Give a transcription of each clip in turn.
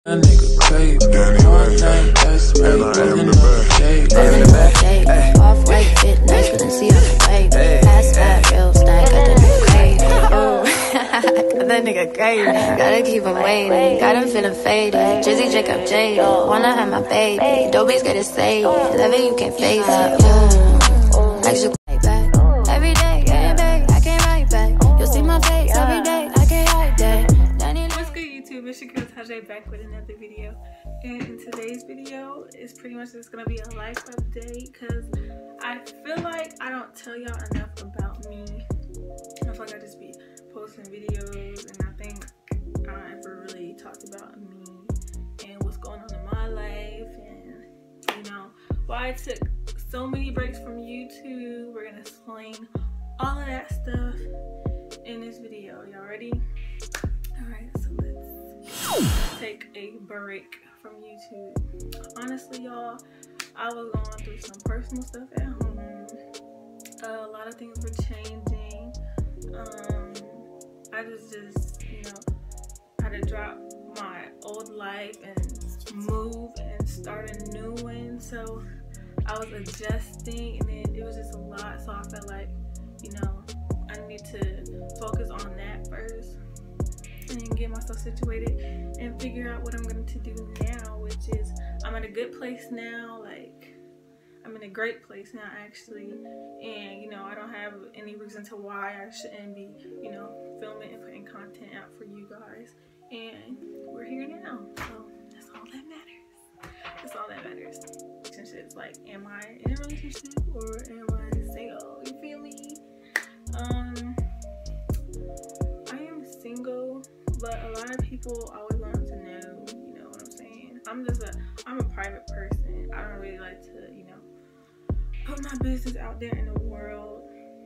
That nigga crazy. One thing that's me, and I am the best. I'm the best. Off-white fit, nice, couldn't see on the way. Pass that real stack, got that nigga crazy. Oh, got that nigga crazy. Gotta keep him waiting, got him feeling faded. Drizzy, Jacob, Jade, wanna have my baby. Dobies get it saved, love it, you can't face it. Like you back every day, I can't write back. You'll see my face every day, I can't hide that. What's good, YouTube? It's your girl Tajay back with another video, and in today's video is pretty much just gonna be a life update because I feel like I don't tell y'all enough about me. I feel like I just be posting videos and I think I don't ever really talked about me and what's going on in my life, and you know why I took so many breaks from YouTube. We're gonna explain all of that stuff in this video. Y'all ready? Alright, so let's take a break from YouTube. Honestly, y'all, I was going through some personal stuff at home. A lot of things were changing. I just you know, had to drop my old life and move and start a new one. So I was adjusting, and then it was just a lot. So I felt like, you know, I need to focus on that first and get myself situated and figure out what I'm going to do now, which is I'm in a good place now. Like, I'm in a great place now, actually, and you know, I don't have any reason to why I shouldn't be, you know, filming and putting content out for you guys, and we're here now, so that's all that matters. That's all that matters. Relationships, like, am I in a relationship or am I single? You feel me? I am single, but a lot of people always want to know, you know what I'm saying? I'm a private person. I don't really like to, you know, put my business out there in the world.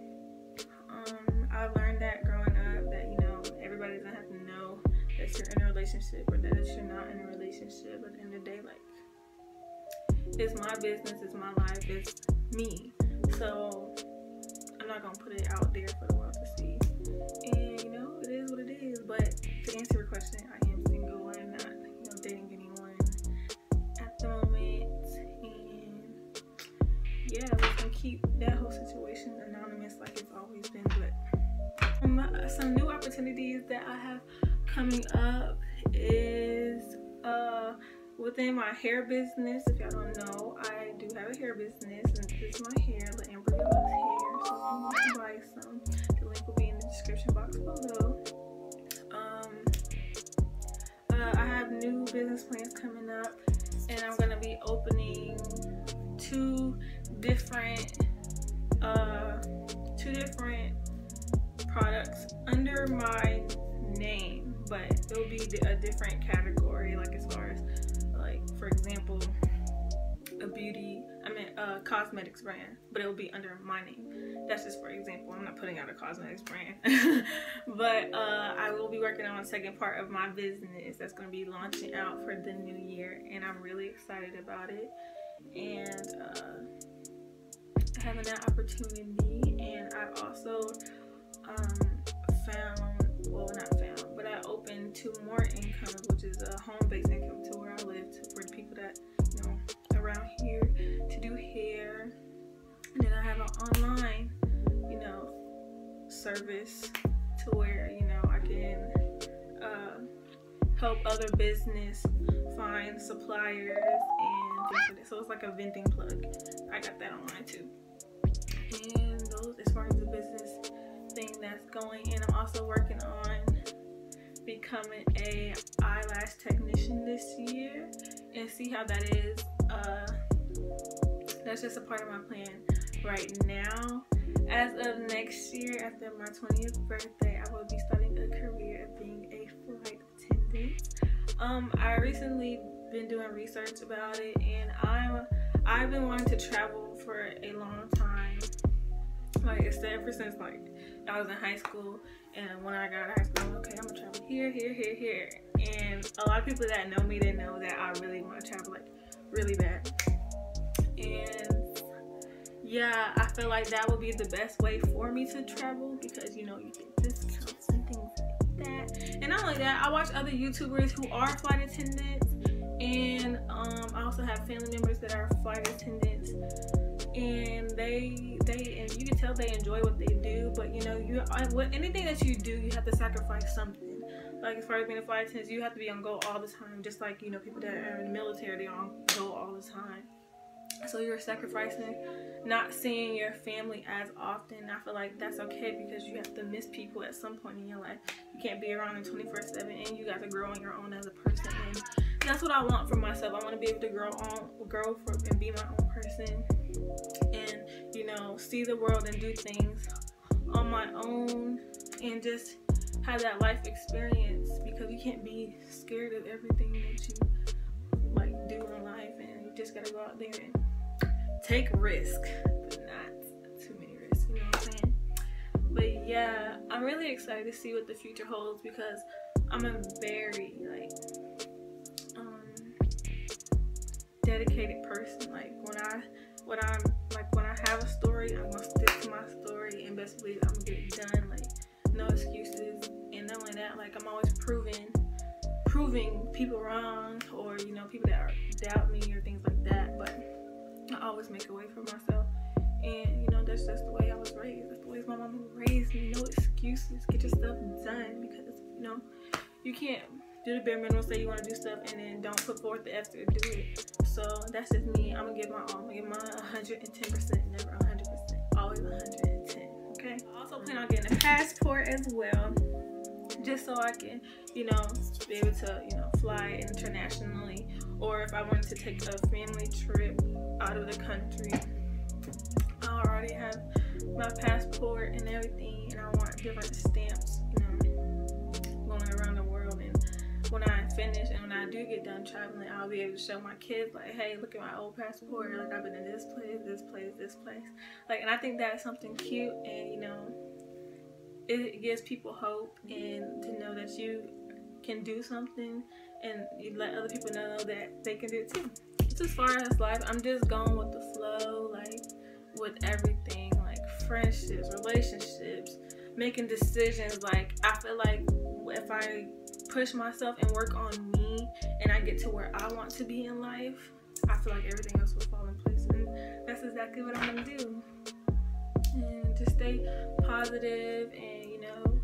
I learned that growing up, that, you know, everybody doesn't have to know that you're in a relationship or that you're not in a relationship. At the end of the day, like, it's my business, it's my life, it's me. So I'm not gonna put it out there for the world to see. And you know, it is what it is. But to answer your question, I am single. I'm not, you know, dating anyone at the moment. And yeah, we can keep that whole situation anonymous like it's always been. But some new opportunities that I have coming up is within my hair business. If y'all don't know, I do have a hair business, and this is my hair, LaAmbrialuxehair. So if you want to buy some, the link will be in the description box below. I have new business plans coming up, and I'm gonna be opening two different products under my name, but it'll be a different category, like as far as, like, for example, a cosmetics brand, but it'll be under my name. That's just for example. I'm not putting out a cosmetics brand. But I will be working on a second part of my business that's going to be launching out for the new year, and I'm really excited about it. And having that opportunity, and I also I opened two more incomes, which is a home-based income to where I live, for the people that, you know, around here, to do hair. And then I have an online, you know, service to where, you know, I can help other business find suppliers and things like that. So it's like a vending plug. I got that online too. And those, as far as the business thing that's going, and I'm also working on becoming a eyelash technician this year, and see how that is. That's just a part of my plan right now. As of next year, after my 20th birthday, I will be starting a career of being a flight attendant. I recently been doing research about it, and I've been wanting to travel for a long time. Like, ever since, like, I was in high school, and when I got out of high school, I'm like, okay, I'm gonna travel here, here, here, here. And a lot of people that know me, they know that I really want to travel, like, really bad. And yeah, I feel like that would be the best way for me to travel, because, you know, you get discounts and things like that. And not only that, I watch other YouTubers who are flight attendants, And I also have family members that are flight attendants, and and you can tell they enjoy what they do. But you know, anything that you do, you have to sacrifice something. Like as far as being a flight attendant, you have to be on go all the time. Just like, you know, people that are in the military, they're on go all the time. So you're sacrificing not seeing your family as often. I feel like that's okay, because you have to miss people at some point in your life. You can't be around them 24/7, and you got to grow on your own as a person. And that's what I want for myself. I want to be able to grow and be my own person, and you know, see the world and do things on my own, and just have that life experience, because you can't be scared of everything that you like do in life, and you just gotta go out there and take risk, but not too many risks, you know what I'm saying? But yeah, I'm really excited to see what the future holds, because I'm a very like dedicated person. Like when I have a story, I'm gonna stick to my story, and best believe I'm gonna get it done. Like no excuses. And not only that, like I'm always proving people wrong, or you know, people that doubt me or things like that. But I always make a way for myself, and you know, that's just the way I was raised. That's the way my mama raised me. No excuses. Get your stuff done, because you know, you can't do the bare minimum, say you want to do stuff, and then don't put forth the effort to do it. So that's just me. I'm gonna give my all. I'm gonna give my 110%, never 100%, always 110. Okay. I also plan on getting a passport as well, just so I can, you know, be able to, you know, fly internationally, or if I wanted to take a family trip out of the country. I already have my passport and everything, and I want different stamps, you know, going around the world. And when I finish and when I do get done traveling, I'll be able to show my kids, like, hey, look at my old passport. Like, I've been in this place, this place, this place. Like, and I think that's something cute, and you know, it gives people hope, and to know that you can do something, and you let other people know that they can do it too. Just as far as life, I'm just going with the flow, like with everything, like friendships, relationships, making decisions. Like I feel like if I push myself and work on me, and I get to where I want to be in life, I feel like everything else will fall in place, and that's exactly what I'm gonna do. And just stay positive, and you know,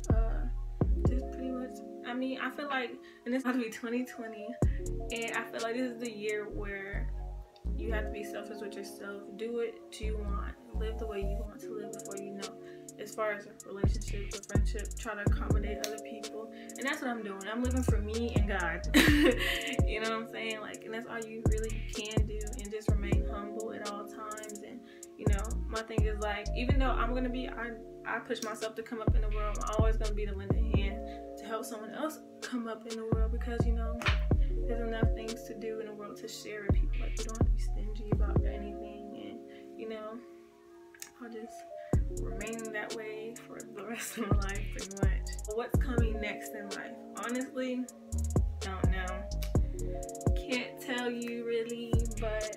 just pretty much, I mean, I feel like, and it's about to be 2020, and I feel like this is the year where you have to be selfish with yourself. Do what you want, live the way you want to live before you know. As far as a relationship or friendship, try to accommodate other people, and that's what I'm doing. I'm living for me and God. You know what I'm saying? Like, and that's all you really can do, and just remain humble at all times. And you know, my thing is, like, even though I'm gonna be, I push myself to come up in the world, I'm always gonna be the lend a hand to help someone else come up in the world, because you know, there's enough things to do in the world to share with people. Like, you don't have to be stingy about anything, and you know, I'll just remain that way for the rest of my life, pretty much. What's coming next in life? Honestly, don't know. Can't tell you really, but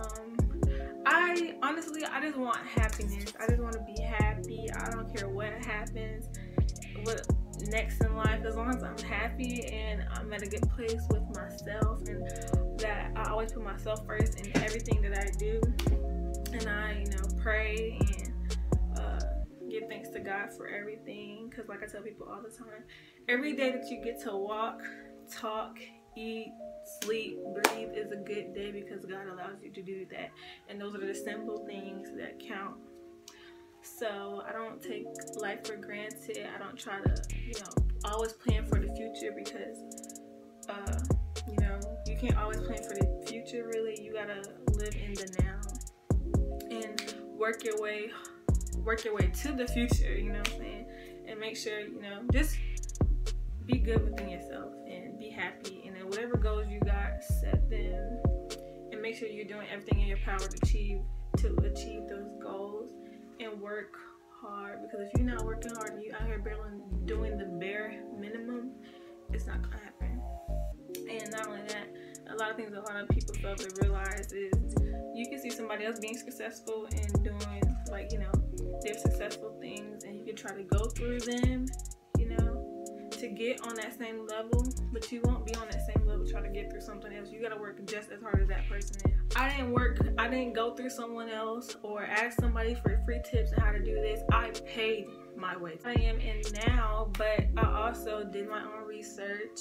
I just want happiness. I just want to be happy. I don't care what happens, what next in life, as long as I'm happy and I'm at a good place with myself, and that I always put myself first in everything that I do, and I, you know, pray and give thanks to God for everything. Because like I tell people all the time, every day that you get to walk, talk, eat, sleep, breathe is a good day, because God allows you to do that, and those are the simple things that count. So I don't take life for granted. I don't try to, you know, always plan for the future, because you know, you can't always plan for the future. Really, you gotta live in the now and work your way to the future, you know what I'm saying? And make sure, you know, just be good within yourself and be happy, and then whatever goals you got, set them, and make sure you're doing everything in your power to achieve those goals, and work hard. Because if you're not working hard and you out here barely doing the bare minimum, it's not gonna happen. And not only that, a lot of things a lot of people fail to realize is you can see somebody else being successful and doing, like, you know, their successful things, and you can try to go through them, you know, to get on that same level, but you won't be on that same level try to get through something else. You gotta work just as hard as that person is. I didn't go through someone else or ask somebody for free tips on how to do this. I paid my way. I am in now, but I also did my own research.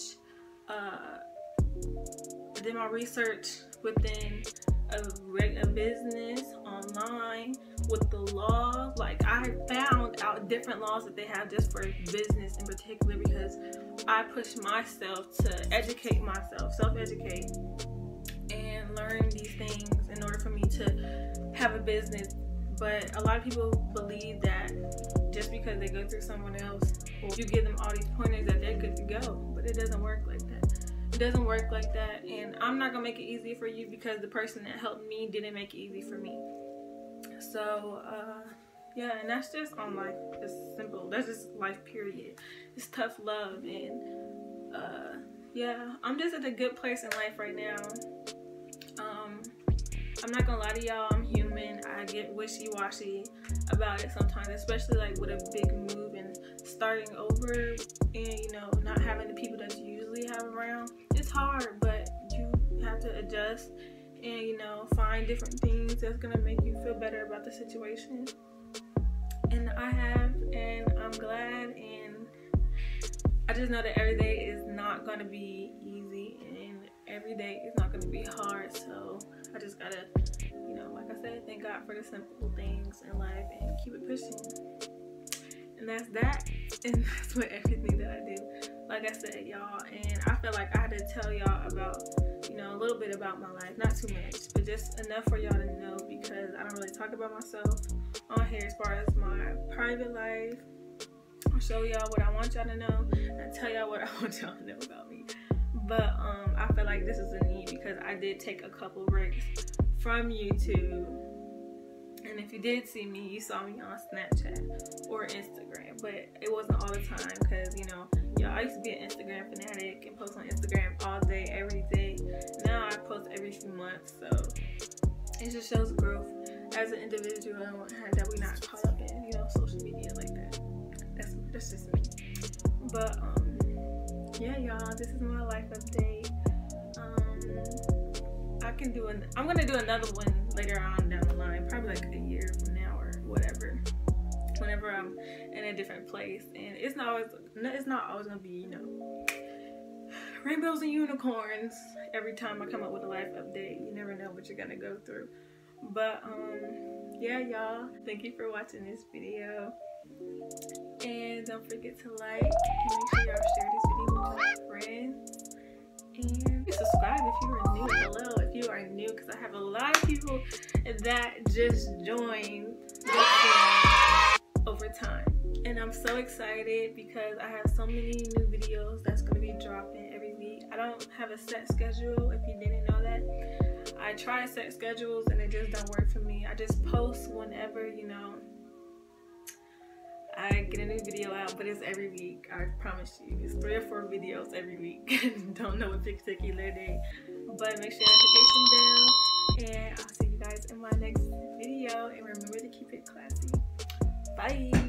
Did my research within a business, online, with the law. Like, I found out different laws that they have just for business in particular, because I pushed myself to educate myself, self-educate, and learn these things in order for me to have a business. But a lot of people believe that just because they go through someone else, or you give them all these pointers, that they're good to go. But it doesn't work like that. It doesn't work like that, and I'm not gonna make it easy for you because the person that helped me didn't make it easy for me. So yeah, and that's just on life. It's simple. That's just life, period. It's tough love, and yeah, I'm just at a good place in life right now. I'm not gonna lie to y'all, I'm human. I get wishy-washy about it sometimes, especially like with a big move and starting over, and you know, not having the people that you usually have around. It's hard, but you have to adjust and, you know, find different things that's gonna make you feel better about the situation. And I have, and I'm glad, and I just know that every day is not gonna be easy, and every day is not gonna be hard. So I just gotta, you know, like I said, thank God for the simple things in life and keep it pushing. And that's that, and that's with everything that I do. Like I said, y'all, and I feel like I had to tell y'all about, you know, a little bit about my life. Not too much, but just enough for y'all to know, because I don't really talk about myself on here as far as my private life. I'll show y'all what I want y'all to know, and tell y'all what I want y'all to know about me. But I feel like this is a need, because I did take a couple breaks from YouTube. And if you did see me, you saw me on Snapchat or Instagram, but it wasn't all the time, because, you know, y'all, I used to be an Instagram fanatic and post on Instagram all day, every day. Now I post every few months, so it just shows growth as an individual, and that we're not caught up in, you know, social media like that. That's just me. But yeah, y'all, this is my life update. I'm gonna do another one later on down the line, probably like a year from now or whatever, whenever I'm in a different place. And it's not always gonna be, you know, rainbows and unicorns every time I come up with a life update. You never know what you're gonna go through. But yeah, y'all, thank you for watching this video, and don't forget to like and make sure y'all share this video with your friends. And subscribe if you are new. Hello, if you are new, because I have a lot of people that just joined over time, and I'm so excited because I have so many new videos that's going to be dropping every week. I don't have a set schedule, if you didn't know that. I try set schedules and it just don't work for me. I just post whenever, you know, I get a new video out, but it's every week. I promise you, it's 3 or 4 videos every week. Don't know a particular day, but make sure notification bell, and I'll see you guys in my next video. And remember to keep it classy. Bye.